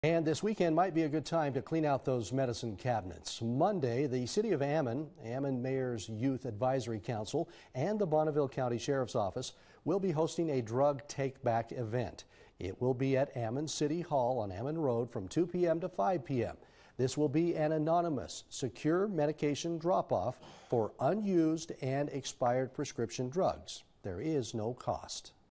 And this weekend might be a good time to clean out those medicine cabinets. Monday, the City of Ammon Mayor's Youth Advisory Council, and the Bonneville County Sheriff's Office will be hosting a drug take-back event. It will be at Ammon City Hall on Ammon Road from 2 p.m. to 5 p.m. This will be an anonymous, secure medication drop-off for unused and expired prescription drugs. There is no cost.